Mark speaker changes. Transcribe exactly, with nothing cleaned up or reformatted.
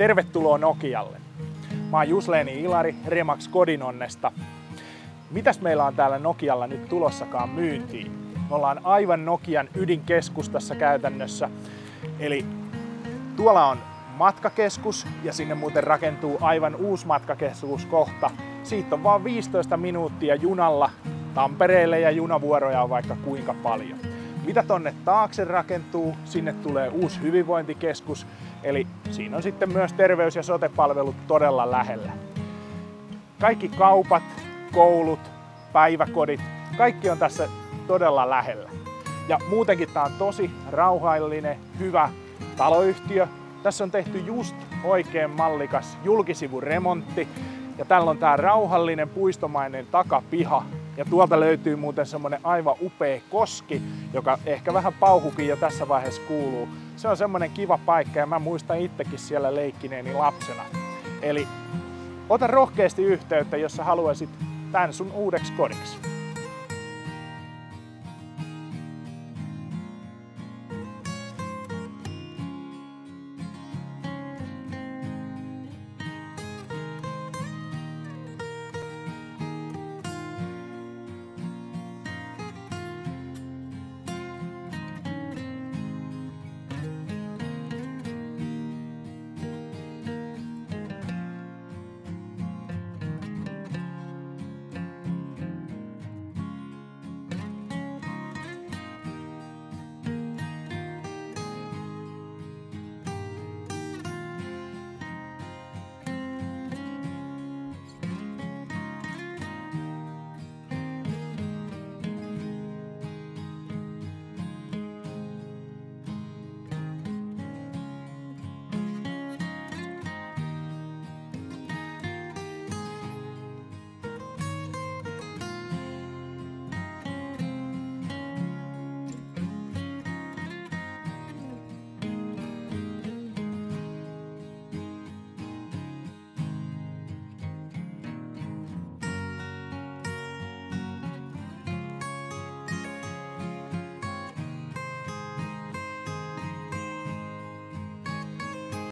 Speaker 1: Tervetuloa Nokialle. Mä oon Jusleeni Ilari Remax Kodinonnesta. Mitäs meillä on täällä Nokialla nyt tulossakaan myyntiin? Me ollaan aivan Nokian ydinkeskustassa käytännössä. Eli tuolla on matkakeskus ja sinne muuten rakentuu aivan uusi matkakeskus kohta. Siitä on vaan viisitoista minuuttia junalla Tampereelle ja junavuoroja on vaikka kuinka paljon. Mitä tonne taakse rakentuu, sinne tulee uusi hyvinvointikeskus, eli siinä on sitten myös terveys- ja sote-palvelut todella lähellä. Kaikki kaupat, koulut, päiväkodit, kaikki on tässä todella lähellä. Ja muutenkin tää on tosi rauhallinen, hyvä taloyhtiö. Tässä on tehty just oikein mallikas julkisivuremontti ja tällä on tää rauhallinen puistomainen takapiha. Ja tuolta löytyy muuten semmonen aivan upea koski, joka ehkä vähän pauhukin jo tässä vaiheessa kuuluu. Se on semmonen kiva paikka ja mä muistan itsekin siellä leikkineeni lapsena. Eli ota rohkeasti yhteyttä, jos sä haluaisit tän sun uudeksi kodiksi.